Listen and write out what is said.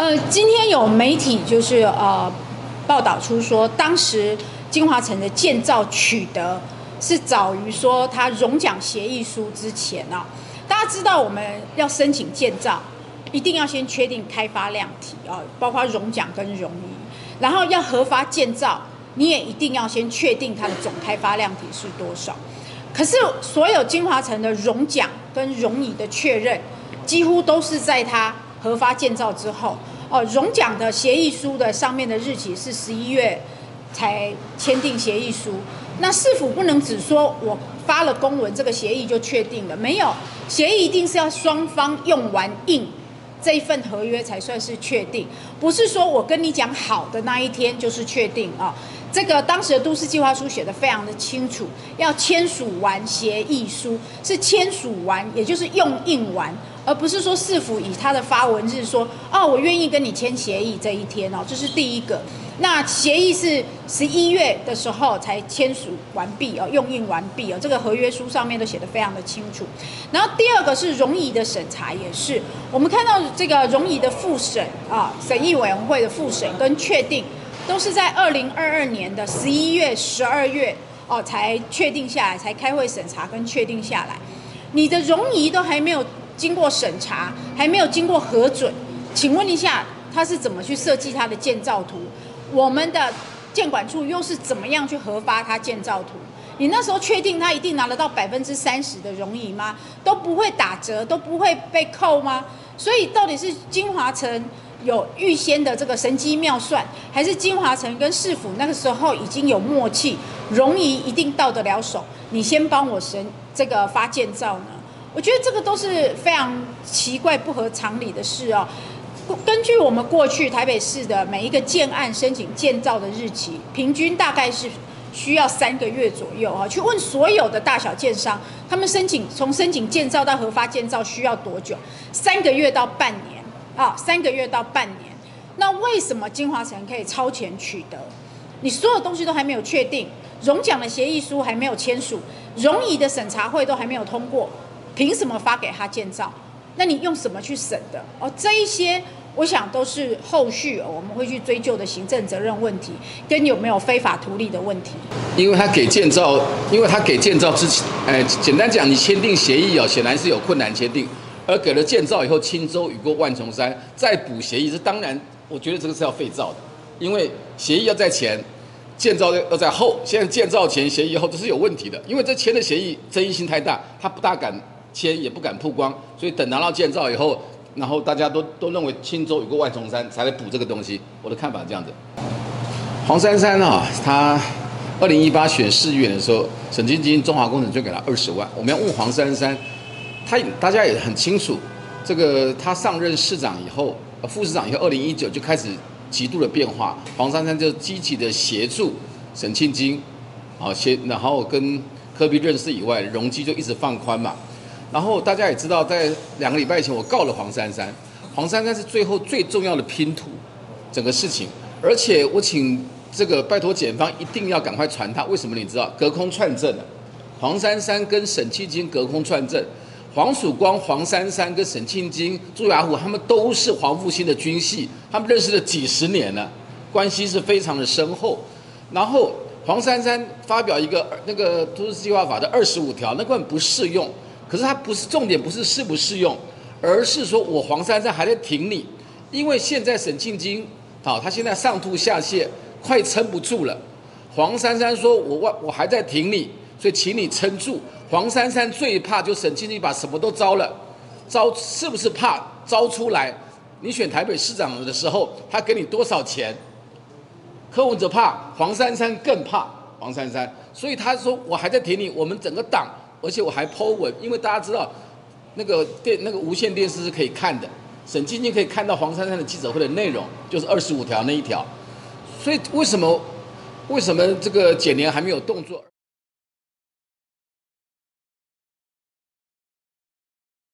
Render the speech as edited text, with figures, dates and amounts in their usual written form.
今天有媒体就是报道出说，当时金华城的建造取得是早于说它融奖协议书之前啊。大家知道我们要申请建造，一定要先确定开发量体啊，包括融奖跟融移，然后要核发建造，你也一定要先确定它的总开发量体是多少。可是所有金华城的融奖跟融移的确认，几乎都是在它核发建造之后。融奖的协议书的上面的日期是11月才签订协议书。那市府不能只说我发了公文，这个协议就确定了，没有，协议一定是要双方用完印这一份合约才算是确定，不是说我跟你讲好的那一天就是确定啊。这个当时的都市计划书写得非常的清楚，要签署完协议书，是签署完，也就是用印完，而不是说市府以他的发文日说，我愿意跟你签协议这一天哦，这是第一个。那协议是11月的时候才签署完毕哦，用印完毕哦，这个合约书上面都写得非常的清楚。然后第二个是融移的审查，也是我们看到这个融移的复审审议委员会的复审跟确定，都是在2022年的11月、12月才确定下来，才开会审查跟确定下来。你的融移都还没有经过审查，还没有经过核准，请问一下，他是怎么去设计他的建造图？我们的建管处又是怎么样去核发他建造图？你那时候确定他一定拿得到30%的融移吗？都不会打折，都不会被扣吗？所以到底是金华城有预先的这个神机妙算，还是金华城跟市府那个时候已经有默契，融移一定到得了手？你先帮我这个发建造呢？我觉得这个都是非常奇怪、不合常理的事哦。根据我们过去台北市的每一个建案申请建造的日期，平均大概是需要3个月左右啊。去问所有的大小建商，他们从申请建造到核发建造需要多久？3个月到半年啊，3个月到半年。那为什么金华城可以超前取得？你所有东西都还没有确定，融奖的协议书还没有签署，融移的审查会都还没有通过，凭什么发给他建造？那你用什么去审的？这一些我想都是后续我们会去追究的行政责任问题，跟有没有非法图利的问题。 因为他给建造之前，简单讲，你签订协议显然是有困难签订，而给了建造以后，轻舟已过万重山，再补协议，这当然我觉得这个是要废造的，因为协议要在前，建造要在后，现在建造前，协议后，这是有问题的，因为这签的协议争议性太大，他不大敢签，也不敢曝光，所以等拿到建造以后，然后大家都认为轻舟已过万重山，才来补这个东西。我的看法这样子。黄珊珊他2018选市议员的时候，沈清金中华工程就给他20万。我们要问黄珊珊，大家也很清楚，这个他上任市长以后，副市长以后，2019就开始极度的变化。黄珊珊就积极的协助沈清金，然后跟柯 P 认识以外，容积就一直放宽嘛。然后大家也知道，在2个礼拜以前，我告了黄珊珊。黄珊珊是最后最重要的拼图，整个事情。而且我请这个拜托检方一定要赶快传他，为什么你知道？隔空串证的，黄珊珊跟沈清金隔空串证。黄曙光、黄珊珊跟沈清金、朱雅虎他们都是黄复兴的军系，他们认识了几十年了，关系是非常的深厚。然后黄珊珊发表一个那个都市计划法的25条，那根本不适用。可是它不是重点，不是适不适用，而是说我黄珊珊还在挺你，因为现在沈庆金他现在上吐下泻，快撑不住了。黄珊珊说我还在挺你，所以请你撑住。黄珊珊最怕就沈庆金把什么都招了，是不是怕招出来？你选台北市长的时候，他给你多少钱？柯文哲怕，黄珊珊更怕黄珊珊，所以他说我还在挺你，我们整个党。而且我还 po 文，因为大家知道那个无线电视是可以看的，沈清金可以看到黄珊珊的记者会的内容，就是25条那一条。所以为什么这个检联还没有动作？